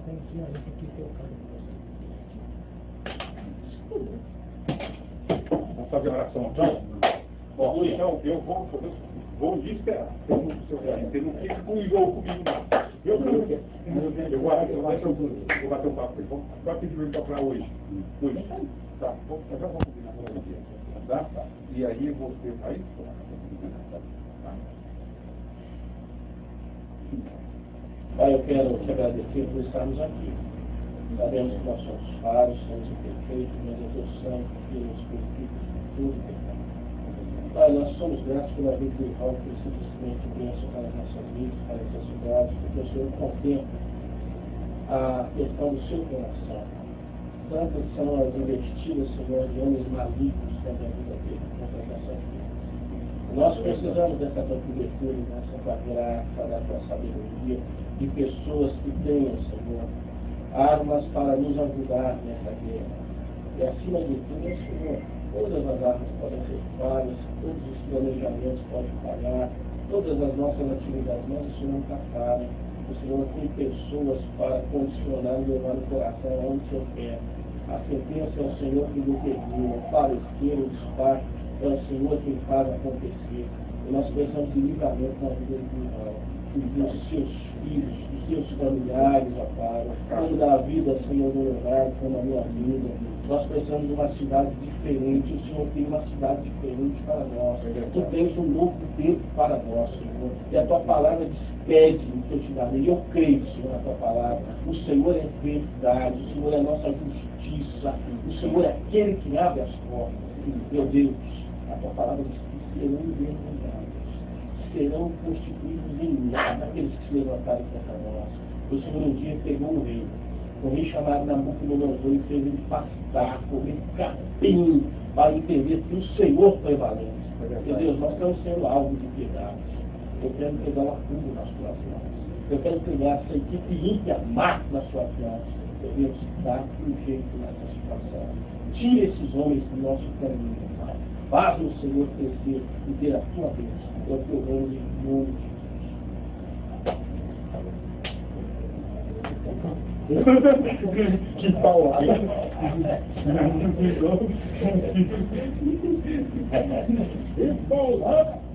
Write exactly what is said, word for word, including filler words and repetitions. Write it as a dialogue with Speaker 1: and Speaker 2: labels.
Speaker 1: tem ensinamento aqui colocado.
Speaker 2: Vamos fazer a oração aqui? Bom, então eu vou, vou lhe esperar. Você não fica com o jogo comigo, não. Eu, eu, eu vou eu vou vou bater um papo com ele. Vamos só pedir para para hoje. Hoje. Tá, vamos, já vamos combinar com ele. Tá? E aí você vai. Tá.
Speaker 3: Pai, eu quero te agradecer por estarmos aqui. Sabemos que nós somos falhos, somos imperfeitos, mas eu sou santo, porque nos purifica de tudo pecado. Pai, nós somos gratos pela vida do irmão, por simplesmente bênção para as nossas vidas, para as necessidades, porque o Senhor contempla a questão do seu coração. Tantas são as investidas, Senhor, de homens malignos contra a vida dele, contra as nossas vidas. Nós precisamos dessa tua cobertura, dessa tua graça, da tua sabedoria, de pessoas que tenham, Senhor, armas para nos ajudar nessa guerra. E acima de tudo, Senhor, todas as armas podem ser falhas, todos os planejamentos podem falhar, todas as nossas atividades, mas o Senhor nunca falha. O Senhor tem pessoas para condicionar e levar o coração aonde o Senhor quer. A sentença é o Senhor que determina, o parecer, o despacho, é o Senhor quem faz acontecer. E nós precisamos de livramento na vida do irmão, dos seus filhos, dos seus familiares, ó Pai, como da vida, Senhor, do lugar, como a minha vida. Nós precisamos de uma cidade diferente. O Senhor tem uma cidade diferente para nós. Tu tens um novo tempo para nós, Senhor. E a tua palavra despede o que eu te darei. E eu creio, Senhor, na tua palavra. O Senhor é verdade. O Senhor é a nossa justiça. O Senhor é aquele que abre as portas. Meu Deus, a tua palavra diz que serão envergonhados. Serão constituídos em nada aqueles que se levantarem contra nós. O Senhor um dia pegou o rei. O rei chamado Nabucodonosor e fez ele pastar, comer capim, para entender que o Senhor prevalece. Meu Deus, nós estamos sendo alvo de piedade. Eu quero pegar o acudo nas tuas mãos. Eu quero pegar essa equipe ímpia, má nas tuas mãos. Meu Deus, dá um jeito nessa situação. Tira esses homens do nosso caminho, Pai. Faz o Senhor crescer e ter a tua bênção. É o que eu amo em nome de Jesus.
Speaker 2: Que paulada! Que paulada!